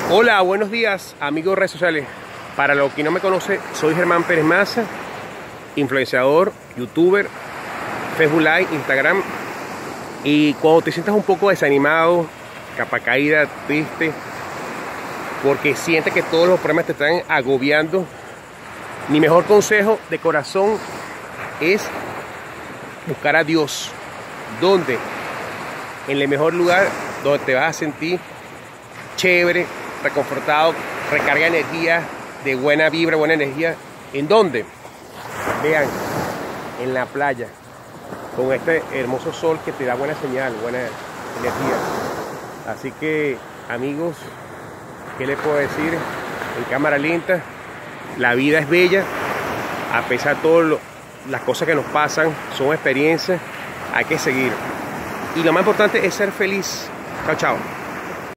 Hola, buenos días, amigos de redes sociales. Para los que no me conocen, soy Germán Pérez Maza, influenciador, youtuber, Facebook Live, Instagram. Y cuando te sientas un poco desanimado, capa caída, triste, porque sientes que todos los problemas te están agobiando, mi mejor consejo de corazón es buscar a Dios. ¿Dónde? En el mejor lugar donde te vas a sentir chévere, reconfortado, recarga energía, de buena vibra, buena energía. ¿En dónde? Vean, en la playa, con este hermoso sol que te da buena señal, buena energía. Así que, amigos, ¿qué les puedo decir? En cámara lenta, la vida es bella, a pesar de todas las cosas que nos pasan, son experiencias, hay que seguir. Y lo más importante es ser feliz. Chao, chao.